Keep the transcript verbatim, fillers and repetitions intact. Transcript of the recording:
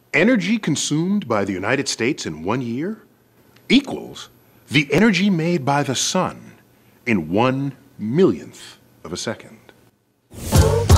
Energy consumed by the United States in one year equals the energy made by the sun in one millionth of a second.